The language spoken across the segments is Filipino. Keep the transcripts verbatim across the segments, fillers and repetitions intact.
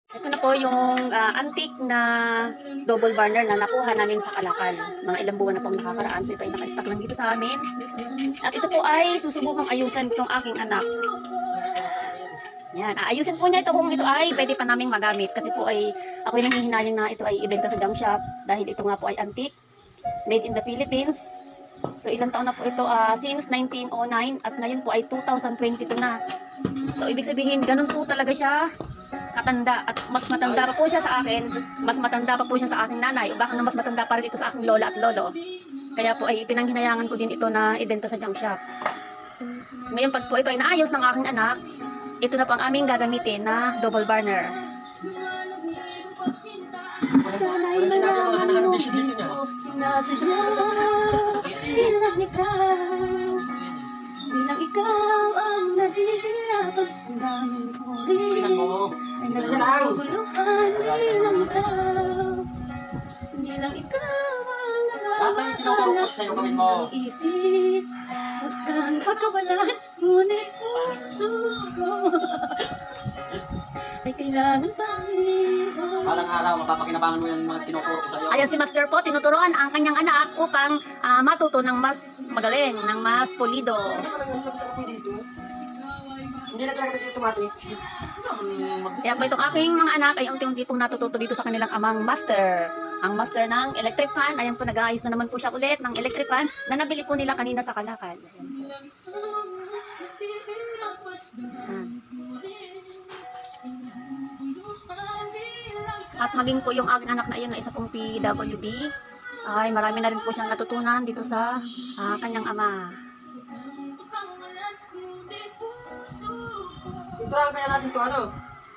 Ito na po yung uh, antique na double burner na nakuha namin sa Kalakal. Mga ilang buwan na pong nakakaraan. So ito ay naka-stock lang dito sa amin. At ito po ay susubukang ayusan itong aking anak. Yan, aayusin po niya ito kung ito ay pwede pa naming magamit. Kasi po ay ako'y nanghihinaling na ito ay ibenta sa junk shop. Dahil ito nga po ay antique. Made in the Philippines. So ilang taon na po ito? Uh, since nineteen oh nine at ngayon po ay two thousand twenty-two na. So ibig sabihin, ganun po talaga siya katanda at mas matanda pa po siya sa akin, mas matanda pa po siya sa aking nanay, o baka na mas matanda pa rin ito sa aking lola at lolo. Kaya po ay pinanghinayangan ko din ito na ibenta sa junk shop. So, ngayon pag po ito ay naayos ng aking anak, ito na po ang aming gagamitin na double burner. Sana'y malaman mo dito, sinasadya, bilang ikaw, bilang ikaw ang nahihirapan, ang daming ko rin, ay nagkakaguluhan, bilang ikaw, bilang ikaw ang nakakalas ng isip, huwag kang pagkawalan, ngunit puso ko, ay kailangan pang liwan. Balang araw, mapapakinabangan mo yung mga tinuturo ko sa iyo. Ayan si Master po, tinuturoan ang kanyang anak upang uh, matuto ng mas magaling, ng mas polido. Hindi na talaga dito automatic. Kaya po itong aking mga anak ay unti-unti pong natututo dito sa kanilang amang master. Ang master ng electric fan, ayan po nag-aayos na naman po siya ulit ng electric fan na nabili po nila kanina sa Kalakal. At maging po yung aking anak na iyon na isa pong P W D, ay marami na rin po siyang natutunan dito sa uh, kanyang ama. Inturahan kaya natin to ano?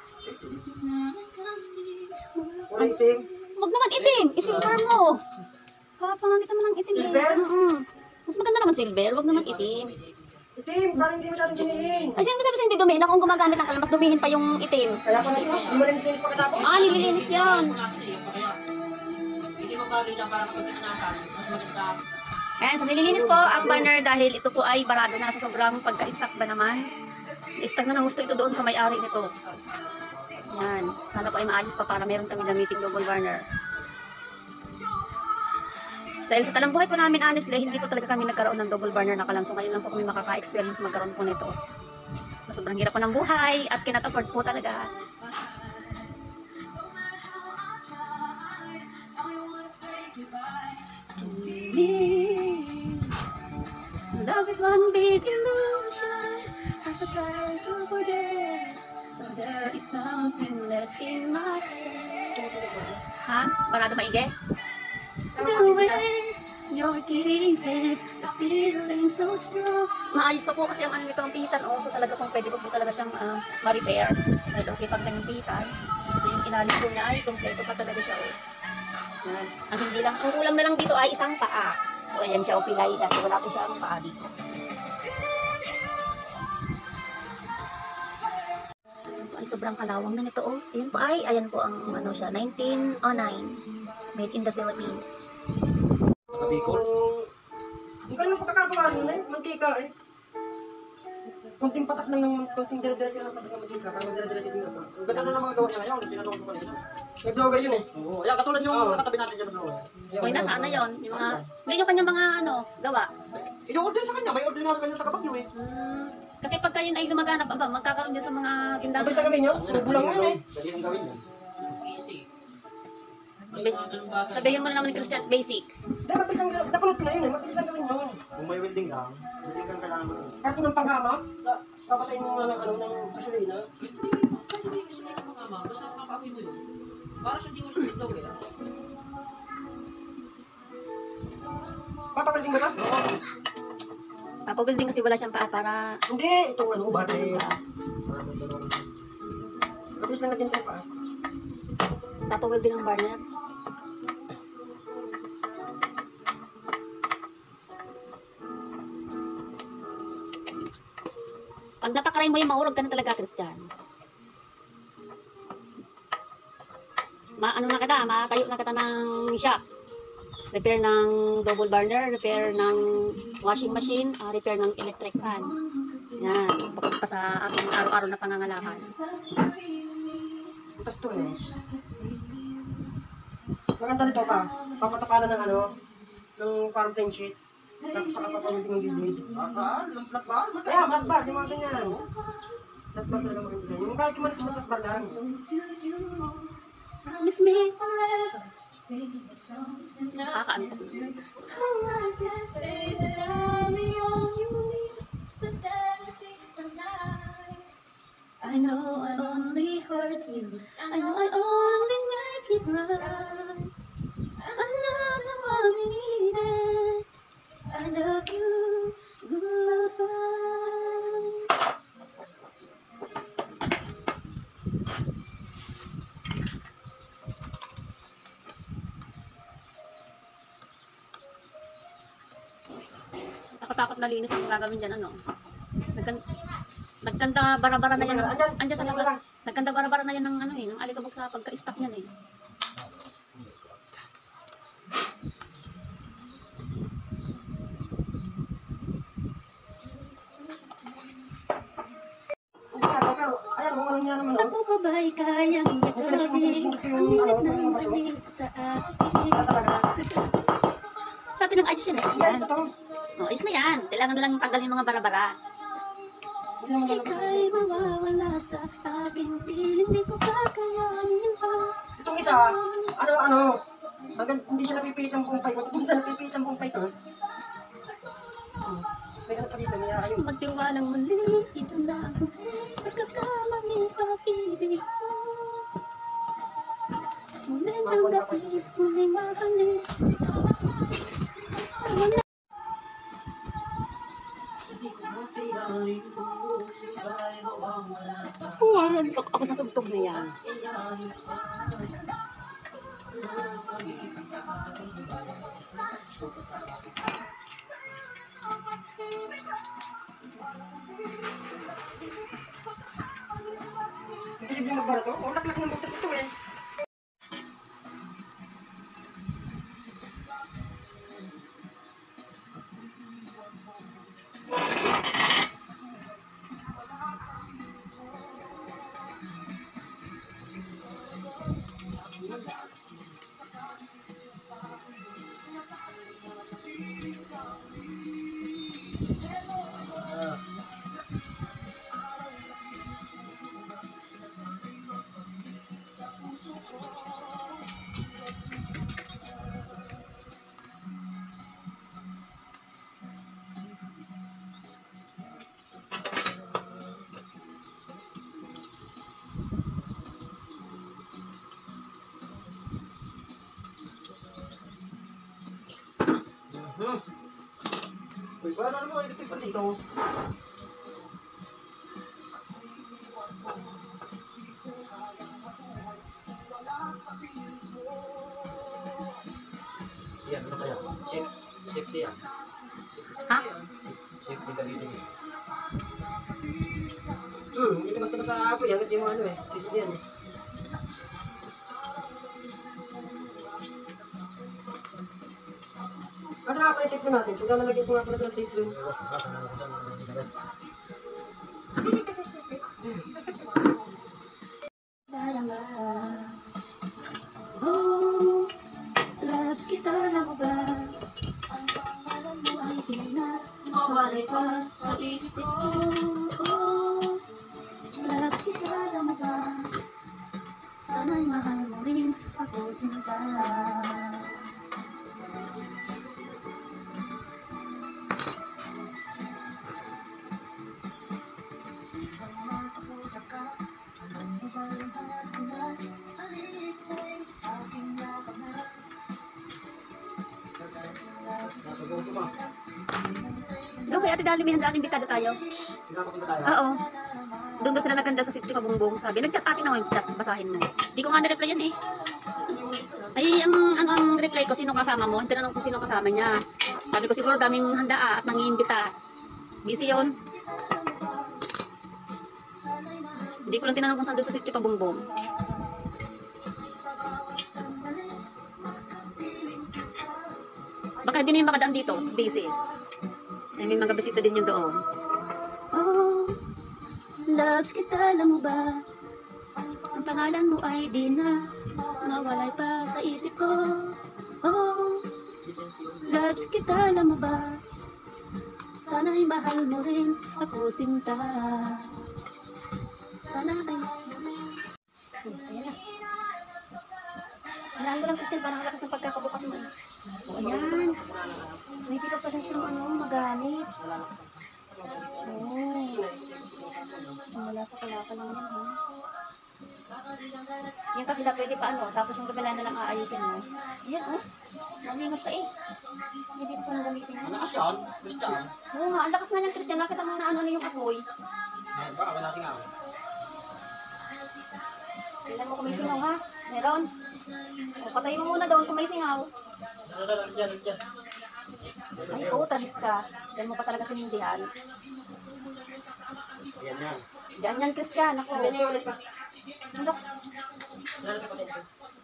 Wala itim? Huwag naman itim, isilver mo. Kapangakita mo ng itim. Silver? Mm -hmm. Mas maganda naman silver, huwag naman itim. Itim, parang hindi mo natin dumihin. Ay, siyempre sabi hindi dumihin. Ako kung gumagamit ng kalamas, dumihin pa yung itim. Kaya pa na ito, hindi mo linis-linis pagkatapos? Ah, nililinis yan. Hindi mo bagay dyan para kapag-inasan. Mas maganda. Ayan, so nililinis po ang burner dahil ito po ay barado na sa sobrang pagka-stack ba naman. I-stack na ng gusto ito doon sa may-ari nito. Yan, sana po ay maayos pa para meron kami gamitin double burner. Dahil sa talang buhay po namin, honestly, hindi po talaga kami nagkaroon ng double burner na kalang. So ngayon lang po kami makaka-experience magkaroon po nito. So, sobrang hirap po ng buhay at cannot afford po talaga. Love is one big illusion as I try to forget, but there is something left in my head. Ha? Barado maigi? The way your kisses, the feeling so strong. Maayos pa po kasi ang ano nito ang pihitan. O, so talaga kung pwede po po talaga siyang uh, ma-repair. Dahil okay pag yung pihitan. So yung inalis po niya ay kompleto pa talaga siya. Oh. Yan. Ang hindi lang, ang kulang na lang dito ay isang paa. So ayan siya o pilay kasi wala po siya ang paa dito. Ayan po ay sobrang kalawang na nito. Oh. Ayan po ay, ayan po ang ano siya, nineteen oh nine. Made in the Philippines. Mabikol? Ang ganun pagkakagawa nun eh, mantika eh. Kunting patak lang ng kunting dala-dala ng patak ng mantika, para magdala-dala din ako. Ang ganda na lang mga gawa niya ngayon, tinanong ko kanina. May blogger yun eh. Oo, ayan, katulad yung oh. Katabi natin dyan sa blogger. Uy, nasaan na yun? Yung mga, hindi yung kanyang mga ano, gawa. I-order sa kanya, may order nga sa kanya tagapagyo eh. Hmm, kasi pagka yun ay lumaganap, aba, magkakaroon din sa mga tindahan. Tapos na kami nyo, nagbulang nga eh. Dali ang gawin yan. Sabihin mo na naman ni Christian, basic. Hindi, mabilis lang, napanood ko na yun eh, mabilis lang gawin yun. Kung may welding lang, hindi kang kailangan mo. Kahit kung ng panghama, papasayin mo nga ng ano, ng gasolina. Hindi kasi na ng panghama, basta makapoy mo yun. Para siya di mo siya dito eh. Papawelding ba ka? Oo. Papabuilding kasi wala siyang paa para... Hindi, itong ano, bate. Mabilis lang natin ito pa. Papabuilding ang burner. Pag napakaray mo yung mahurog ka na talaga, Christian. Ma ano na kita, matayo na kita ng shop. Repair ng double burner, repair ng washing machine, uh, repair ng electric fan. Yan, papunta sa ating araw-araw na pangangalakan. Butas to eh. Maganda nito pa. Papatakalan ng ano, ng parang plain sheet. Tapos saka papawin ng gilid. Baka, ng flat bar? Kaya, flat bar, yung mga ganyan. Flat bar talaga maganda. Yung kahit yung maliit na flat bar lang. Promise me forever. Nakakaantok. I know I only hurt you. I know I only make it right. I'm not the one you needed. I love you. Goodbye. Takot-takot na linis ang gagawin dyan, ano? Nagkan nagkanta bara-bara na yan. ng- Andyan, Andyan sa andyan labas. lang. Nagkanta bara-bara na yan ng ano eh, ng alikabok sa pagka-stock niyan eh. Hindi nga, baka, ayan, kung ano niya naman. Oh. Ako pa ba'y kayang nagkabing ang init ng balik sa akin? Ah, talaga. Pati ng ayos yan, ayos yan. Ayos na to. Oh, ayos na yan. Kailangan na lang tanggalin yung mga bara-bara. Hindi naman lalabas Ika'y ito. mawawala sa aking piling, di ko kakayanin pa. Itong isa, ano, ano, hanggang hindi siya napipilit ang buong paikot. Hindi siya napipilit ang buong paikot. Hmm. May ano pa dito, may ayos. Magtiwalang muli, ito na ako. Pagkakamali pag-ibig ko. Muling tanggapin, muling mahalin. Wala. Puwan, ako sa tugtog na yan. Kasi bumabara to. Oh, laklak ng butas ito eh. Hmm. Uy, paano naman kayo dito pa dito? Yan, ano kaya? Shift. Shift yan. Ha? Shift dito dito. Hmm, hindi basta sa apoy. Hanggat yung ano eh. Sisip yan eh. Kasi nga pala yung tape na natin. Kung nalagyan ko nga pala ng tape dun. Darama. Oh, loves kita na mo ba? Ang pangalan mo ay di na mawalay pa sa isip ko. Oh, loves kita na mo ba? Sana'y mahal mo rin ako sinta. Doon kay Ate Dali, may handaan imbitado tayo. Pinakapunta tayo. Oo. Doon daw sila nagkanda sa sitio Kabungbong. Sabi, nag-chat akin na chat, basahin mo. Di ko nga na-reply yan eh. Ay, ang, ang, ang reply ko, sino kasama mo? Tinanong ko sino kasama niya. Sabi ko, siguro daming handa ah, at nangiimbita. Busy yun. Hindi ko lang tinanong kung saan doon sa sitio Kabungbong. Baka hindi na yung makadaan dito, busy. Ay, may mga bisita din yung doon. Oh, loves kita, alam mo ba? Ang pangalan mo ay di na mawalay pa sa isip ko. Oh, loves kita, alam mo ba? Sana'y mahal mo rin ako, sinta. Sana ay... Hmm, ayan na. Kailangan mo lang, Christian, parang lakas ng pagkakabukas mo. O, ayan. May di pa pala siyang ano, magamit. Oh. Wala sa kalaka lang yan, ha? Yung kabila pwede pa ano, tapos yung kabila na lang aayusin mo. Ayan, oh. Nalingas pa eh. Hindi ko pa nang gamitin. Ano kasi yan? Christian? Oo nga, ang lakas nga niyan, Christian. Nakita mo na ano na yung apoy. Ay, baka wala singaw. Tingnan mo kung may singaw, ha? Meron. O, patayin mo muna doon kung may singaw. Ano na lang, Christian, Christian. Ay, oo, talis ka. Diyan mo pa talaga sinindihan. Ayan yan. Diyan yan, Christian. Ako. Hindi niyo ulit pa. Ano? Lalo sa kapatid ko.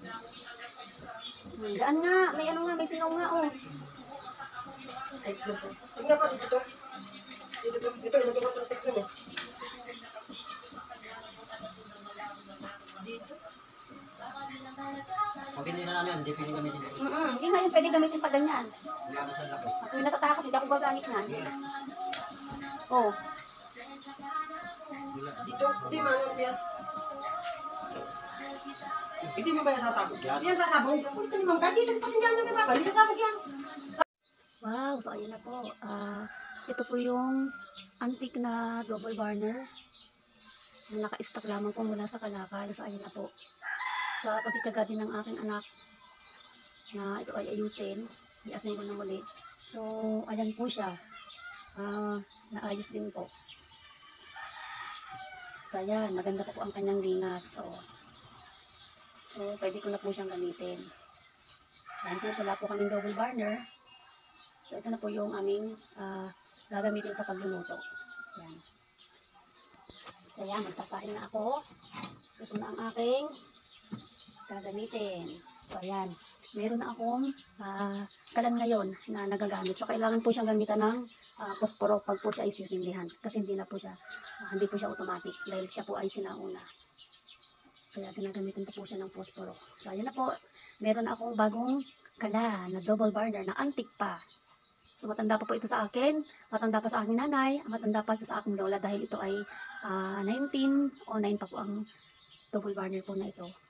Diyan nga. May ano nga, may singaw nga, oh. Ay, ito. Sige nga pa, dito to. Dito to. Ito, ilagay ko sa tekno mo. Dito. Pag hindi na namin, hindi pwede gamitin. Mm-mm. Hindi nga yun pwede gamitin pa ganyan. Hindi ako sa laki. Ako yung natatakot, hindi ako gagamit nga. Oh. Dito. Hindi, manong yan. Hindi mo ba yung sasabog yan? Yan sasabog. Ito naman, kahit dito pasindihan nyo kay Papa, hindi sasabog yan. Wow, so ayun na po. Ah, ito po yung antique na double burner na naka-stock lamang po mula sa Kalakal. So ayun na po. Sa pagtitaga din ng aking anak na ito ay ayusin, i-assign ko na muli. So ayan po siya. Ah, naayos din po. So ayan, maganda po po ang kanyang linas. So, so pwede ko na po siyang gamitin. Ayan, since wala po kaming double burner, so ito na po yung aming ah, gagamitin sa pagluluto. Ayan. So ayan, magsasahin na ako. Ito na ang aking gagamitin. So ayan, meron na akong ah, kalan ngayon na nagagamit. So kailangan po siyang gamitan ng uh, posporo pag po siya ay sisindihan. Kasi hindi na po siya, uh, hindi po siya automatic dahil siya po ay sinauna. Kaya ginagamitan ko po siya ng posporo. So ayan na po, meron na akong bagong kala na double burner na antique pa. So matanda pa po ito sa akin, matanda pa sa aking nanay, matanda pa ito sa aking lola dahil ito ay uh, nineteen oh nine pa po ang double burner po na ito.